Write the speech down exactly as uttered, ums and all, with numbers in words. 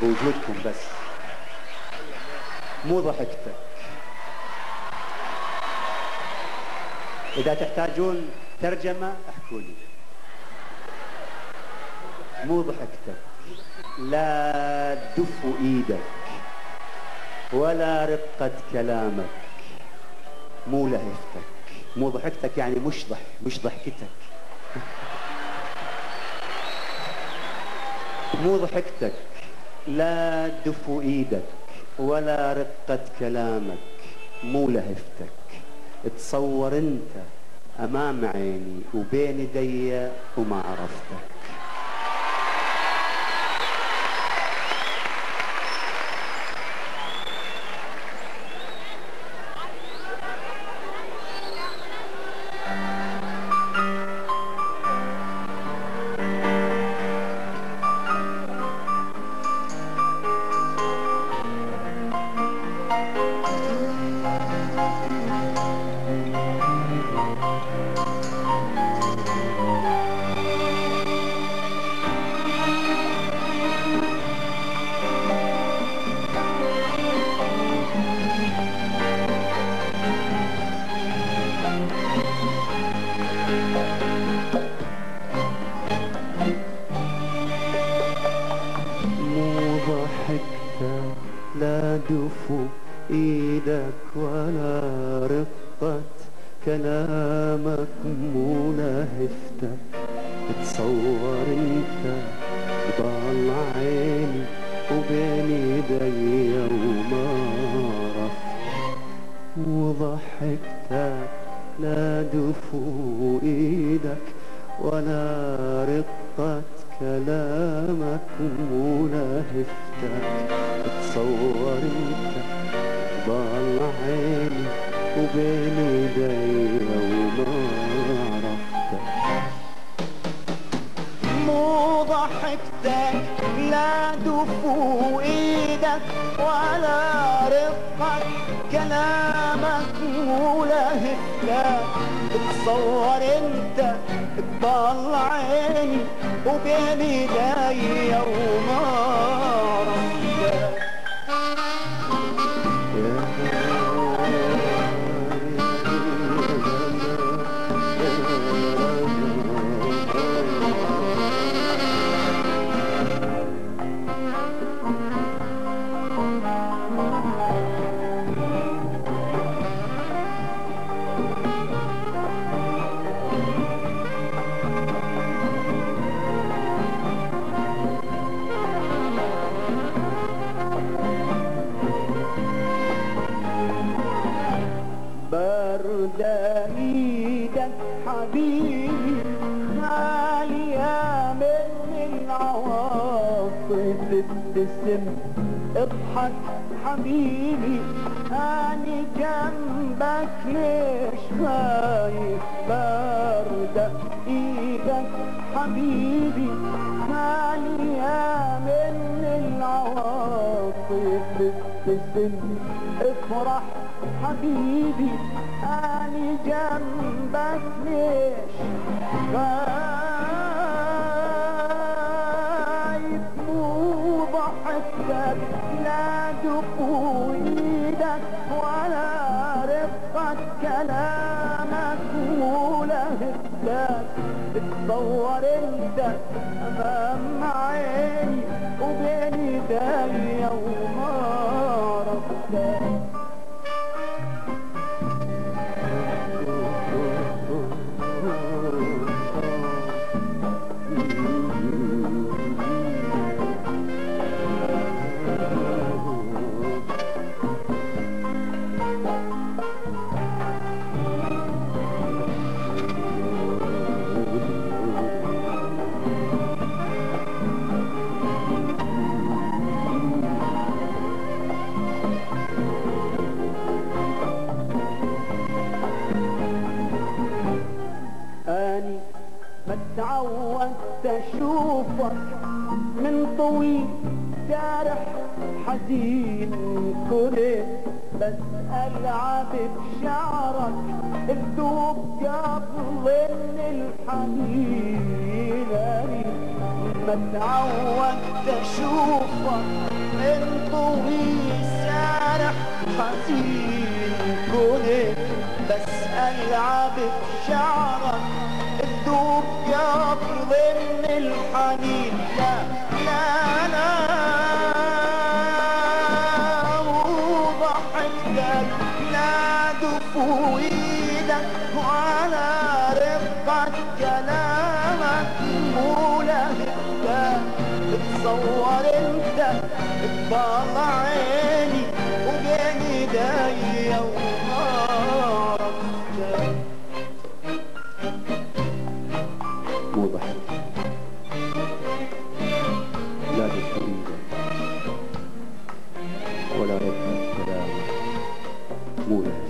بوجودكم بس، مو ضحكتك. إذا تحتاجون ترجمة احكوا لي. مو ضحكتك، لا دف إيدك ولا رقة كلامك، مو لهفتك. مو ضحكتك يعني مش ضح مش ضحكتك. مو ضحكتك، لا دف إيدك ولا رقة كلامك، مو لهفتك. تصور انت امام عيني وبين يدي وما عرفتك. لا دف ايدك ولا رقة كلامك، مو لهفتك. تصور انت بضل عيني وبين يدي وما عرفت. وضحكتك لا دف ايدك ولا رقة كلامك، مو لهفتك. تصور انت ضل عيني وبين يدي وما عرفتك. مو ضحكتك لا دفو ايدك ولا رقة كلامك، مو لهفتك. تصور انت تضل عيني وبين يدي وما عرفتك. برد ايدك حبيبي خالية من العواطف، ابتسم اضحك حبيبي اني جنبك ليش خايف. برد ايدك حبيبي خالية من العواطف، ابتسم افرح حبيبي اني جنبك ليش خايف. مو ضحكتك لا دفو ايدك ولا رقة كلامك، مو لهفتك. تصور انت امام عيني وبين يدي وما عرفتك. أني ما تعودت أشوفك من طويل جارح حزين، كنت بس ألعب بشعرك تذوب قبل الحنين. أني ما تعودت أشوفك انطوي سارح حزين كنت بسأل عبد شعرك تدوب قبل ضمن الحنين لا لا لا وضحكتك لا دفو ايدك وعلى رقة كلامك مو لهفتك تصور انت تطلع عيني وبين ايديا وما عرفتك وضحك لا تفيدك ولا رد كلامك مو لك